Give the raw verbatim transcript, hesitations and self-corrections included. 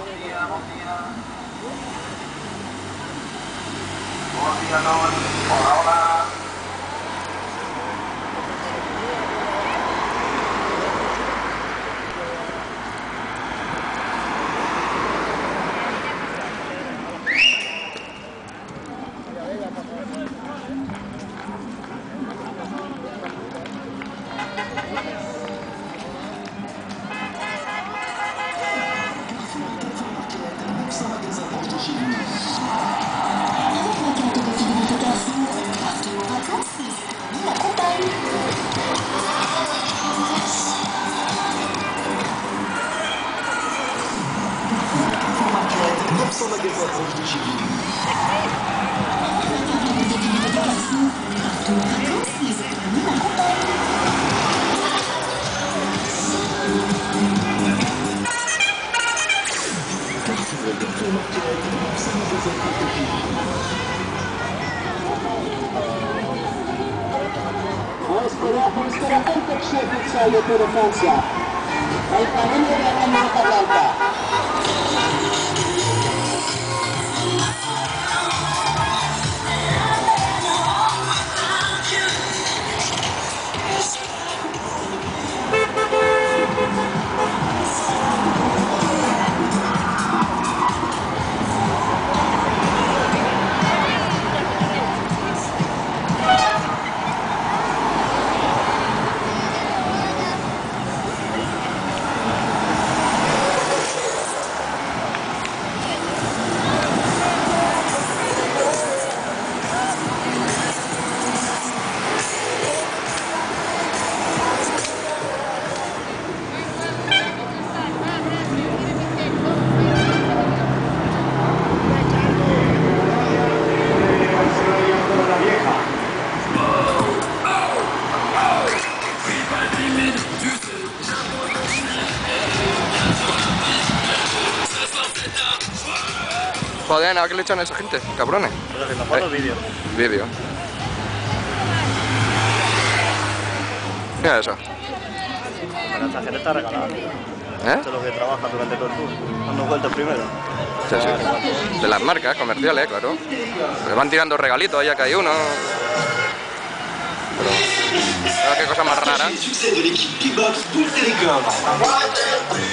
Hola, hola. neuf cents magasins proches de chez vous. Partout en vacances, les économies m'accompagnent. Carrefour et Carrefour Market, neuf cents magasins proches de chez vous. Polska kontekście oficjalnie to Francja. Pamiętajmy, że mamy Atalanta. Joder, ¿a qué le echan a esa gente? Cabrones. ¿Pero haciendo fotos o vídeo? Vídeo. Mira eso. Pero esta gente está regalada. ¿Eh? Esto es lo que trabaja durante todo el tour. Dando vueltas primero. Sí, sí. De las marcas comerciales, claro. Les van tirando regalitos, ya que hay uno. Pero... ¿Qué cosa más rara? Succès de l'équipe P-Box Bouygues Télécom.